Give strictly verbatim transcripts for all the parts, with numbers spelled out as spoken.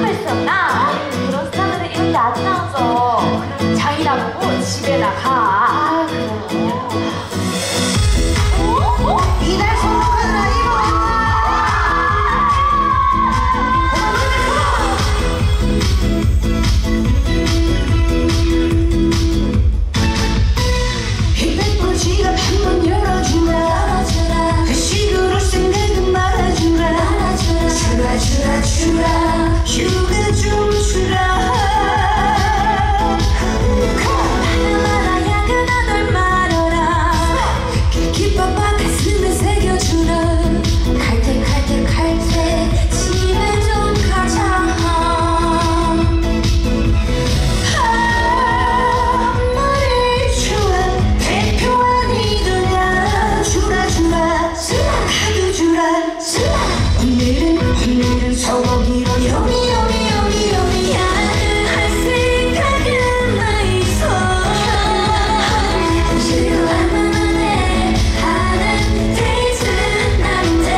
했었나? 그런 스타들은 이런 게 안 나오죠. 그럼 장이나 보고 집에 나가. 아, 그래요. 어? 어? 이날 성공하느라 이거. 힙백볼 지갑 한번 열어주라. 그 식으로 생각은 말아주라. 주라 주라 주라 휴가 좀 주라. 말아야 그나 널 말아라. 기뻐봐 가슴에 새겨주라. 갈 때 갈 때 갈 때 집에 좀 가자. 머리 좋아 대표 아니더냐. 주라 주라 카드 주라. 오늘은 오늘은 소고기로 요미 요미 요미 요미. 야근할 생각은 나 있어. 당신을 얼마만에 하는 데이트 난데.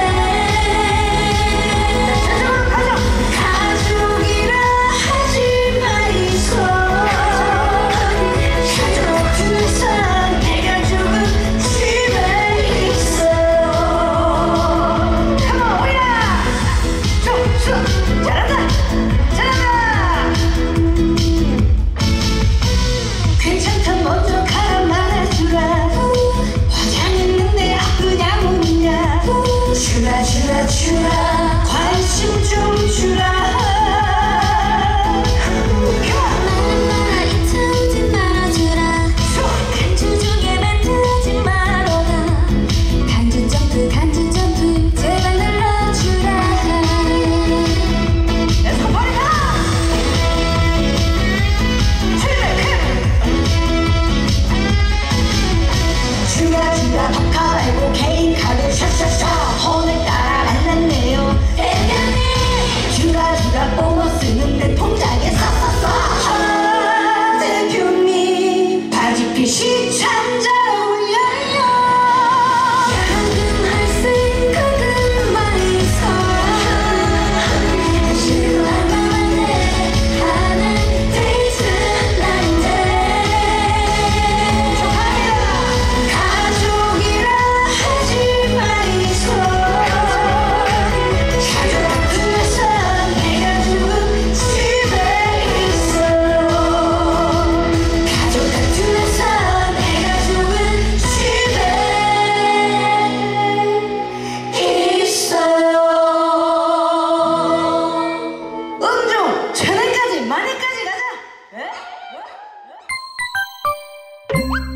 가족이라 하지 마이소. 가족 중에서 내가 조금 집에 있어. Come on, 오이라! 쭉, 쭉! 잘한다! 잘한다! 괜찮다 먼저 가라 말해주라. 화장했는데 아프냐 뭐냐. 주라 주라 주라 관심 좀 주라. 말아 이틀지 말아주라. 간주 중에 멘트하지 말아라. 간주 점프 간주 점프 제발 눌러주라. Let's go party now! 주라 주라 박하 말고 개인 카드 샤샤샤. 오늘따라 만났네요 대표님. 주라 주라 보너스 있는데 통장에 싹싹싹. 아, 대표님 바지핏이 참 잘 어울려요. 야근할 생각은 마이소. 당신을 얼마만에 하는 데이트 난데. 가족이라 하지 마이소. 가족 중에서 내가 조금 집에 있어. 가족 중에서 내가 조금 집에 있어요. 음중 천원까지 만원까지 가자. 에? 에? 에?